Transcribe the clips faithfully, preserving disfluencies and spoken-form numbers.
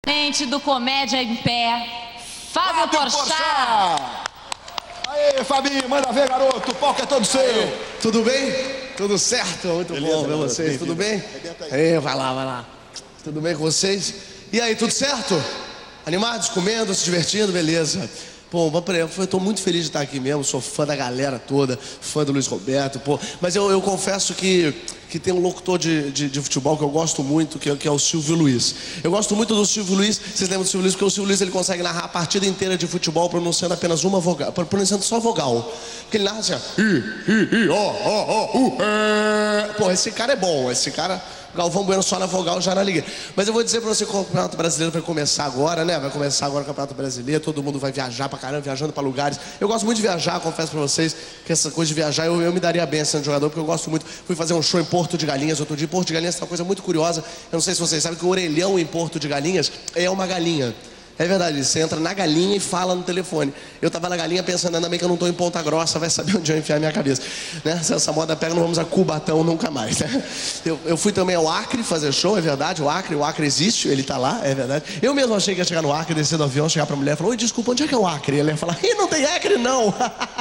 Gente do Comédia em Pé, Fábio Porchat. Aê, Fabinho, manda ver, garoto, o palco é todo seu. Aê. Tudo bem? Tudo certo? Muito Beleza, bom ver vocês, tudo bem? Aê, vai lá, vai lá. Tudo bem com vocês? E aí, tudo certo? Animados, comendo, se divertindo, beleza. Pô, eu tô muito feliz de estar aqui mesmo, sou fã da galera toda, fã do Luiz Roberto, pô. Mas eu, eu confesso que, que tem um locutor de, de, de futebol que eu gosto muito, que, que é o Silvio Luiz. Eu gosto muito do Silvio Luiz, vocês lembram do Silvio Luiz? Porque o Silvio Luiz ele consegue narrar a partida inteira de futebol pronunciando apenas uma vogal, pronunciando só vogal. Porque ele narra assim, ó, i, i, i, ó, ó, ó, uh, é. Pô, esse cara é bom, esse cara... Galvão Bueno só na vogal, já na liga. Mas eu vou dizer pra você que o Campeonato Brasileiro vai começar agora, né? Vai começar agora o Campeonato Brasileiro, todo mundo vai viajar pra caramba, viajando pra lugares. Eu gosto muito de viajar, confesso pra vocês que essa coisa de viajar, eu, eu me daria bem sendo jogador, porque eu gosto muito. Fui fazer um show em Porto de Galinhas outro dia. Porto de Galinhas é uma coisa muito curiosa. Eu não sei se vocês sabem que o orelhão em Porto de Galinhas é uma galinha. É verdade, você entra na galinha e fala no telefone. Eu tava na galinha pensando, ainda bem que eu não tô em Ponta Grossa, vai saber onde eu enfiar a minha cabeça, né? Se essa moda pega, não vamos a Cubatão nunca mais, né? Eu, eu fui também ao Acre fazer show, é verdade, o Acre, o Acre existe, ele tá lá, é verdade. Eu mesmo achei que ia chegar no Acre, descer do avião, chegar pra mulher e falar, oi, desculpa, onde é que é o Acre? E ela ia falar, ih, não tem Acre não.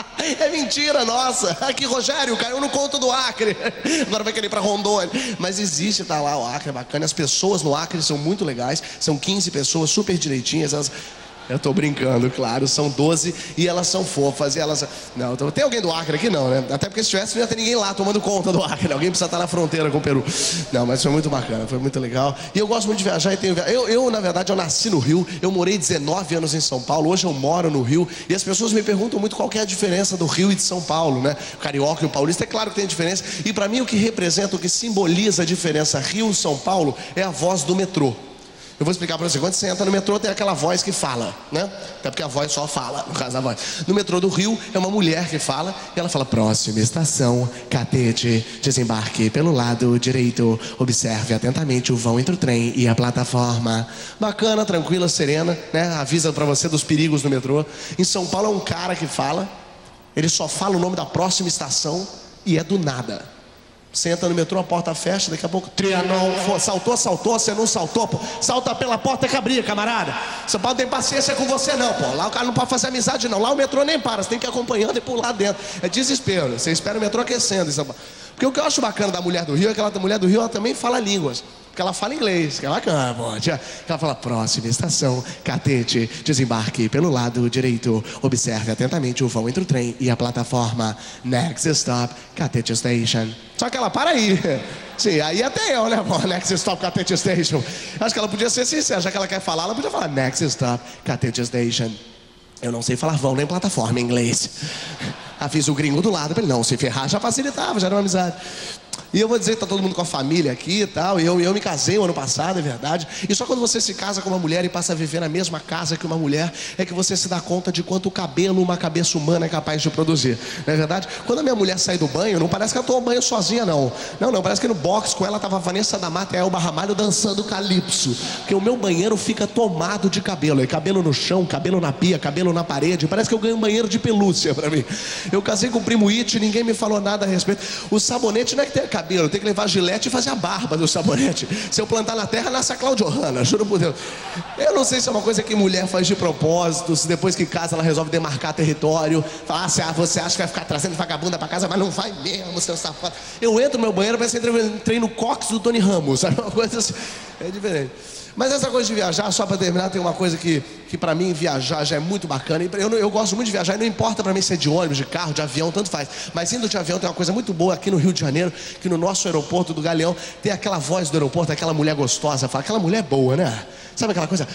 É mentira, nossa. Aqui, Rogério, caiu no conto do Acre. Agora vai querer ir pra Rondônia. Mas existe, tá lá, o Acre é bacana. As pessoas no Acre são muito legais. São quinze pessoas super direitinhas. Elas... Eu tô brincando, claro, são doze e elas são fofas e elas... Não, tem alguém do Acre aqui? Não, né? Até porque se tivesse, não ia ter ninguém lá tomando conta do Acre. Alguém precisa estar na fronteira com o Peru. Não, mas foi muito bacana, foi muito legal. E eu gosto muito de viajar e tenho... Eu, eu, na verdade, eu nasci no Rio. Eu morei dezenove anos em São Paulo. Hoje eu moro no Rio. E as pessoas me perguntam muito qual que é a diferença do Rio e de São Paulo, né? O carioca e o paulista, é claro que tem diferença. E pra mim o que representa, o que simboliza a diferença Rio e São Paulo é a voz do metrô. Eu vou explicar para você, quando você entra no metrô tem aquela voz que fala, né? Até porque a voz só fala, no caso da voz. No metrô do Rio é uma mulher que fala e ela fala, próxima estação, Catete, desembarque pelo lado direito, observe atentamente o vão entre o trem e a plataforma. Bacana, tranquila, serena, né? Avisa para você dos perigos no metrô. Em São Paulo é um cara que fala, ele só fala o nome da próxima estação e é do nada. Você entra no metrô, a porta fecha, daqui a pouco, Trianon, saltou, saltou, você não saltou, pô. Salta pela porta e cabria, camarada. São Paulo tem paciência com você não, pô. Lá o cara não pode fazer amizade não, lá o metrô nem para, você tem que ir acompanhando e pular dentro. É desespero, você espera o metrô aquecendo em São Paulo. Porque o que eu acho bacana da mulher do Rio é que ela, a mulher do Rio, ela também fala línguas. Porque ela fala inglês, que é bacana, pô. Ela fala, próxima estação, Catete, desembarque pelo lado direito, observe atentamente o vão entre o trem e a plataforma. Next stop, Catete Station. Só que ela para aí. Sim, aí até eu, né, pô, Next stop, Catete Station. Acho que ela podia ser sincera, já que ela quer falar, ela podia falar Next stop, Catete Station. Eu não sei falar vão nem plataforma em inglês. Avisa o gringo do lado pra ele não se ferrar, já facilitava, já era uma amizade. E eu vou dizer que tá todo mundo com a família aqui e tal. E eu, eu me casei o ano passado, é verdade. E só quando você se casa com uma mulher e passa a viver na mesma casa que uma mulher, é que você se dá conta de quanto cabelo uma cabeça humana é capaz de produzir. Não é verdade? Quando a minha mulher sai do banho, não parece que ela tomou banho sozinha, não. Não, não, parece que no box com ela tava a Vanessa da Mata e a Elba Ramalho dançando calypso. Porque o meu banheiro fica tomado de cabelo. É cabelo no chão, cabelo na pia, cabelo na parede. Parece que eu ganho um banheiro de pelúcia pra mim. Eu casei com o primo It, ninguém me falou nada a respeito. O sabonete não é que tem cabelo, tem que levar gilete e fazer a barba do sabonete. Se eu plantar na terra, nasce a Cláudia Hanna, juro por Deus. Eu não sei se é uma coisa que mulher faz de propósito, se depois que casa ela resolve demarcar território, falar, ah, você acha que vai ficar trazendo vagabunda pra casa, mas não vai mesmo, seu safado. Eu entro no meu banheiro, parece que eu entrei no cox do Tony Ramos, sabe? Uma coisa assim, é diferente. Mas essa coisa de viajar, só para terminar, tem uma coisa que, que para mim viajar já é muito bacana. Eu, eu gosto muito de viajar e não importa para mim se é de ônibus, de carro, de avião, tanto faz. Mas indo de avião tem uma coisa muito boa aqui no Rio de Janeiro, que no nosso aeroporto do Galeão tem aquela voz do aeroporto, aquela mulher gostosa, fala, aquela mulher boa, né? Sabe aquela coisa?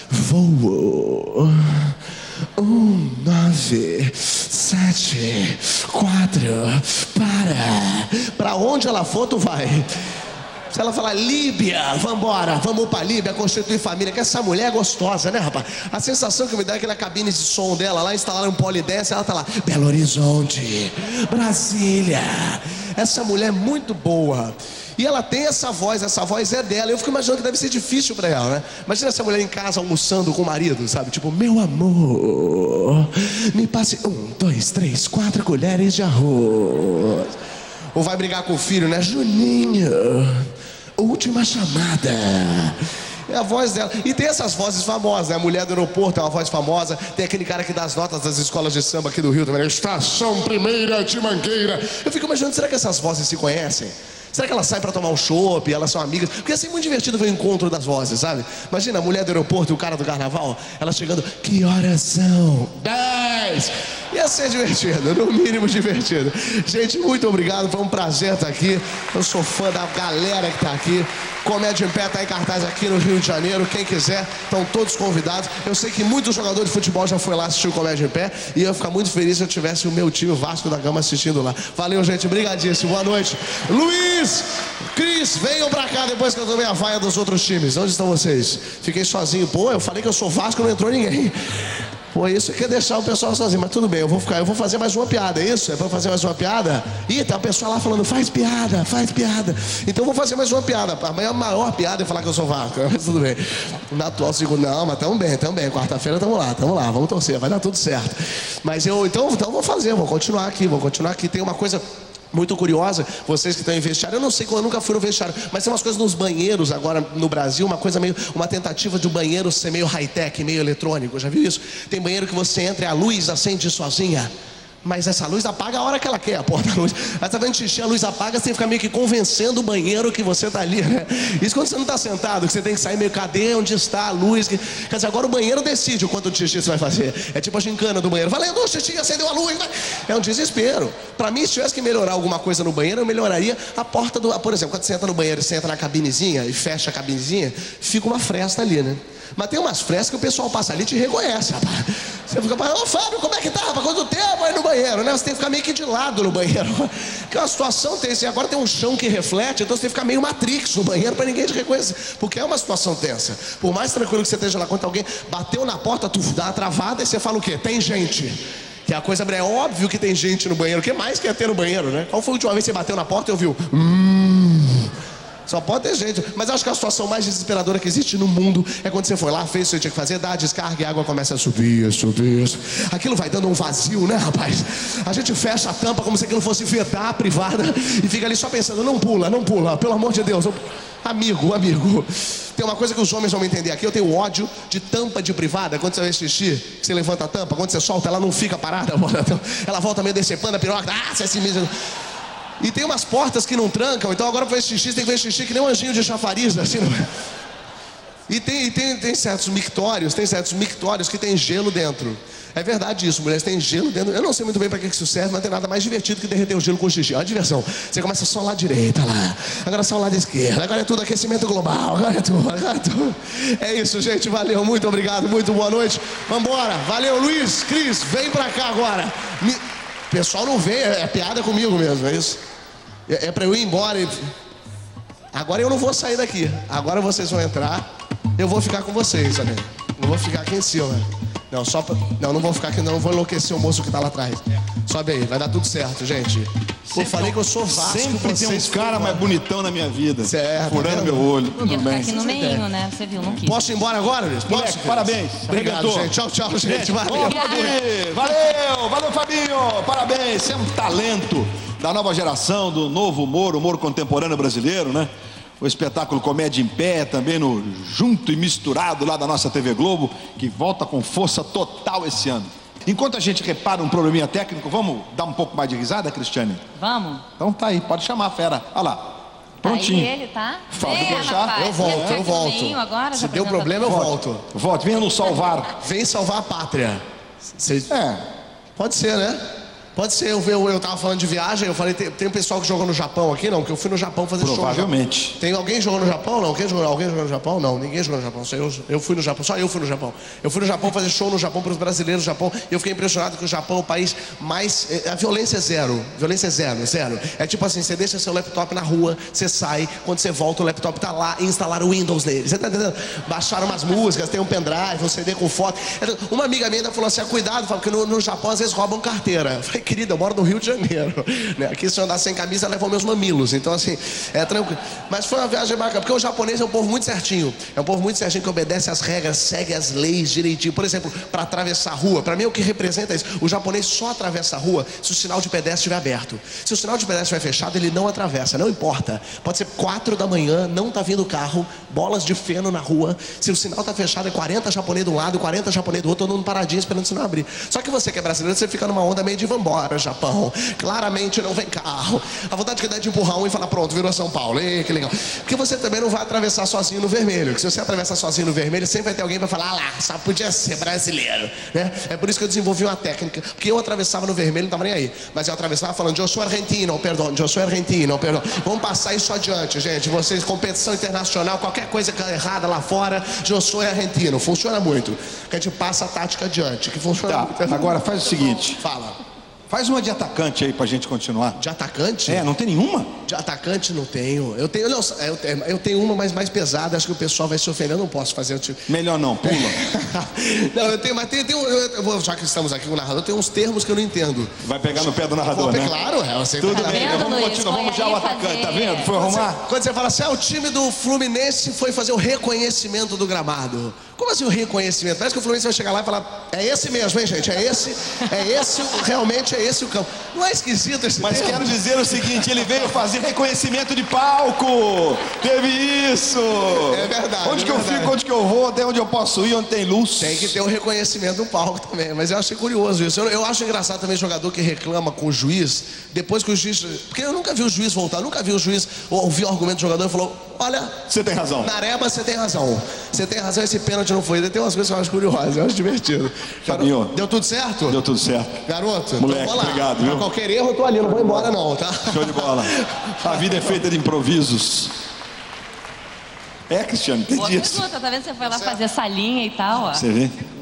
Voo. Um, nove, sete, quatro, para. Para onde ela for, tu vai. Se ela falar Líbia, vambora, vamos pra Líbia, constituir família, que essa mulher é gostosa, né, rapaz? A sensação que me dá é que na cabine de som dela, lá instalaram um polidense, ela tá lá, Belo Horizonte, Brasília. Essa mulher é muito boa. E ela tem essa voz, essa voz é dela. Eu fico imaginando que deve ser difícil pra ela, né? Imagina essa mulher em casa almoçando com o marido, sabe? Tipo, meu amor, me passe um, dois, três, quatro colheres de arroz. Ou vai brigar com o filho, né? Juninho, última chamada. É a voz dela. E tem essas vozes famosas, né? A mulher do aeroporto é uma voz famosa. Tem aquele cara que dá as notas das escolas de samba aqui do Rio também. Estação Primeira de Mangueira. Eu fico imaginando, será que essas vozes se conhecem? Será que elas saem pra tomar um chopp, elas são amigas? Porque assim, muito divertido ver o encontro das vozes, sabe? Imagina a mulher do aeroporto e o cara do carnaval, elas chegando, que horas são? Dez! Ia ser divertido, no mínimo divertido. Gente, muito obrigado, foi um prazer estar aqui. Eu sou fã da galera que está aqui. Comédia em Pé está em cartaz aqui no Rio de Janeiro. Quem quiser, estão todos convidados. Eu sei que muitos jogadores de futebol já foi lá assistir o Comédia em Pé. E eu ia ficar muito feliz se eu tivesse o meu time, o Vasco da Gama, assistindo lá. Valeu, gente, brigadíssimo, boa noite. Luiz, Cris, venham pra cá depois que eu tomei a vaia dos outros times. Onde estão vocês? Fiquei sozinho. Pô, eu falei que eu sou Vasco, não entrou ninguém. Pô, isso quer deixar o pessoal sozinho, mas tudo bem, eu vou ficar, eu vou fazer mais uma piada, é isso? É pra fazer mais uma piada? Ih, tá o pessoal lá falando, faz piada, faz piada. Então eu vou fazer mais uma piada. Amanhã a maior piada é falar que eu sou Vasco, mas tudo bem. Na atual segunda, não, mas tamo bem, tamo bem. Quarta-feira tamo lá, tamo lá, vamos torcer, vai dar tudo certo. Mas eu, então, então vou fazer, vou continuar aqui, vou continuar aqui. Tem uma coisa muito curiosa, vocês que estão em vestiário, eu não sei como, eu nunca fui no vestiário, mas tem umas coisas nos banheiros agora no Brasil, uma coisa meio, uma tentativa de um banheiro ser meio high-tech, meio eletrônico, já viu isso? Tem banheiro que você entra e a luz acende sozinha. Mas essa luz apaga a hora que ela quer, a porta da luz. Aí tá vendo xixi, a luz apaga, você fica meio que convencendo o banheiro que você tá ali, né? Isso quando você não tá sentado, que você tem que sair meio, cadê, onde está a luz? Quer dizer, agora o banheiro decide o quanto de xixi você vai fazer. É tipo a gincana do banheiro. Valendo, o xixi, acendeu a luz, vai. É um desespero. Pra mim, se tivesse que melhorar alguma coisa no banheiro, eu melhoraria a porta do... Por exemplo, quando você entra no banheiro e você entra na cabinezinha e fecha a cabinezinha, fica uma fresta ali, né? Mas tem umas frestas que o pessoal passa ali e te reconhece, rapaz. Você fica falando, ô Fábio, como é que tá, rapaz? Quanto tempo aí no banheiro, né? Você tem que ficar meio que de lado no banheiro. Porque uma situação tensa, e agora tem um chão que reflete, então você tem que ficar meio Matrix no banheiro pra ninguém te reconhecer. Porque é uma situação tensa. Por mais tranquilo que você esteja lá, quando alguém bateu na porta, tu dá uma travada e você fala o quê? Tem gente. Que a coisa é óbvio que tem gente no banheiro. O que mais quer ter no banheiro, né? Qual foi a última vez que você bateu na porta e ouviu? Hum... Só pode ter gente, mas eu acho que a situação mais desesperadora que existe no mundo é quando você foi lá, fez o que você tinha que fazer, dá a descarga e a água começa a subir, subir. Aquilo vai dando um vazio, né, rapaz? A gente fecha a tampa como se aquilo fosse vedar a privada e fica ali só pensando, não pula, não pula, pelo amor de Deus. Amigo, amigo, tem uma coisa que os homens vão me entender aqui, eu tenho ódio de tampa de privada. Quando você vai assistir, você levanta a tampa, quando você solta, ela não fica parada, ela volta meio decepando a piroca, ah, você se mija. E tem umas portas que não trancam, então agora para fazer xixi, tem que fazer xixi que nem um anjinho de chafariz, assim, não é? E tem, e tem, tem certos mictórios, tem certos mictórios que tem gelo dentro. É verdade isso, mulheres, tem gelo dentro. Eu não sei muito bem para que isso serve, mas não tem nada mais divertido que derreter o gelo com xixi. É uma diversão. Você começa só lá à direita, lá. Agora só lá à esquerda. Agora é tudo aquecimento global. Agora é tudo, agora é tudo. É isso, gente. Valeu, muito obrigado, muito boa noite. Vambora. Valeu, Luiz, Cris, vem pra cá agora. Me... O pessoal não vem, é, é piada comigo mesmo, é isso? É, é pra eu ir embora e... Agora eu não vou sair daqui. Agora vocês vão entrar. Eu vou ficar com vocês, amigo. Não vou ficar aqui em cima. Não, só pra... Não, não vou ficar aqui não. Não vou enlouquecer o moço que tá lá atrás. Sobe aí, vai dar tudo certo, gente. Eu falei que eu sou Vasco. Sempre tem um cara mais bonitão na minha vida. Certo. Furando meu olho. Tudo Ia ficar bem. aqui no meio, né? Você viu, não quis. Posso ir embora agora, Luiz? Posso? Moleque, parabéns. Obrigado, Arrebentou. gente. Tchau, tchau, gente. Valeu. Valeu, valeu, valeu, Fabinho. Parabéns. Você é um talento da nova geração, do novo humor, humor contemporâneo brasileiro, né? O espetáculo Comédia em Pé, também no Junto e Misturado lá da nossa T V Globo, que volta com força total esse ano. Enquanto a gente repara um probleminha técnico, vamos dar um pouco mais de risada, Cristiane? Vamos? Então tá aí, pode chamar a fera. Olha lá, prontinho. Aí ele, tá? Fábio É, Porchat, rapaz, Eu ia volto, ficar eu aqui no volto. meio agora, Se já deu apresenta problema, eu tudo. volto. Volte, venha nos salvar. Vem salvar a pátria. Cês... É, Pode ser, né? Pode ser, eu, eu, eu tava falando de viagem, eu falei, tem, tem um pessoal que jogou no Japão aqui, não? Que eu fui no Japão fazer show. provavelmente. Tem alguém jogou no Japão? Não? Quem jogou, alguém jogou no Japão? Não, ninguém jogou no Japão. Só eu, eu fui no Japão, só eu fui no Japão. Eu fui no Japão fazer show no Japão para os brasileiros do Japão. E eu fiquei impressionado que o Japão é o país mais... A violência é zero. Violência é zero, zero. É tipo assim, você deixa seu laptop na rua, você sai, quando você volta o laptop tá lá e instalaram o Windows nele. Você tá entendendo? Baixaram umas músicas, tem um pendrive, um C D com foto. Uma amiga minha ainda falou assim, ah, cuidado, porque no, no Japão às vezes roubam carteira. Eu falei, Querida, eu moro no Rio de Janeiro, né? Aqui se eu andar sem camisa, levam meus mamilos. Então, assim, é tranquilo. Mas foi uma viagem bacana, porque o japonês é um povo muito certinho. É um povo muito certinho que obedece às regras, segue as leis direitinho. Por exemplo, para atravessar a rua, para mim o que representa isso? O japonês só atravessa a rua se o sinal de pedestre estiver aberto. Se o sinal de pedestre estiver fechado, ele não atravessa, não importa. Pode ser quatro da manhã, não tá vindo carro, bolas de feno na rua. Se o sinal tá fechado, é quarenta japonês de um lado, quarenta japonês do outro, todo mundo paradinho esperando o sinal abrir. Só que você que é brasileiro, você fica numa onda meio de vambora, Japão. Claramente não vem carro. A vontade que dá de empurrar um e falar, pronto, virou São Paulo. Ei, que legal. Porque você também não vai atravessar sozinho no vermelho. Porque se você atravessar sozinho no vermelho, sempre vai ter alguém para falar, ah lá, só podia ser brasileiro, né? É por isso que eu desenvolvi uma técnica. Porque eu atravessava no vermelho, não tava nem aí. Mas eu atravessava falando, eu sou argentino, perdão, eu sou argentino, perdão. Vamos passar isso adiante, gente. Vocês, competição internacional, qualquer coisa errada lá fora, eu sou argentino. Funciona muito. Que a gente passa a tática adiante. Que funciona Tá, muito. agora faz o seguinte. Fala. Faz uma de atacante aí pra gente continuar. De atacante? É, não tem nenhuma? De atacante não tenho. Eu tenho, não, eu tenho, eu tenho uma, mas mais pesada. Acho que o pessoal vai se ofender. Eu não posso fazer o tipo. Melhor não, pula. Não, eu tenho, mas tem, tem um, eu, vou, já que estamos aqui com o narrador, tem uns termos que eu não entendo. Vai pegar no pé do narrador, Vou, né? Claro, é, você Tudo tá bem, vendo, vamos Luiz? continuar, vamos Foi já o aí atacante, fazer- tá vendo? Foi Quando arrumar? você, quando você fala assim, ah, o time do Fluminense foi fazer o reconhecimento do gramado. Como assim o reconhecimento? Parece que o Fluminense vai chegar lá e falar, é esse mesmo, hein, gente? É esse, é esse, realmente é esse o campo. Não é esquisito esse Mas termo? quero dizer o seguinte, ele veio fazer reconhecimento de palco. Teve isso. É verdade, Onde é que eu verdade. fico, onde que eu vou, até onde eu posso ir, onde tem luz. Tem que ter um reconhecimento do palco também, mas eu achei curioso isso. Eu, eu acho engraçado também jogador que reclama com o juiz, depois que o juiz... Porque eu nunca vi o juiz voltar, nunca vi o juiz ouvir o argumento do jogador e falou, olha... Você tem razão. Nareba, você tem razão. Você tem razão, esse pênalti não foi. Tem umas coisas que eu acho curiosas, eu acho divertido. Fabinho. Deu tudo certo? Deu tudo certo. Garoto, Moleque, então vou lá. obrigado, Pra viu? qualquer erro, eu tô ali, não vou embora não, tá? Show de bola. A vida é feita de improvisos. É, Cristiano, tem Boa disso. pergunta, tá vendo? Você foi lá fazer essa linha e tal, ó. Você vê?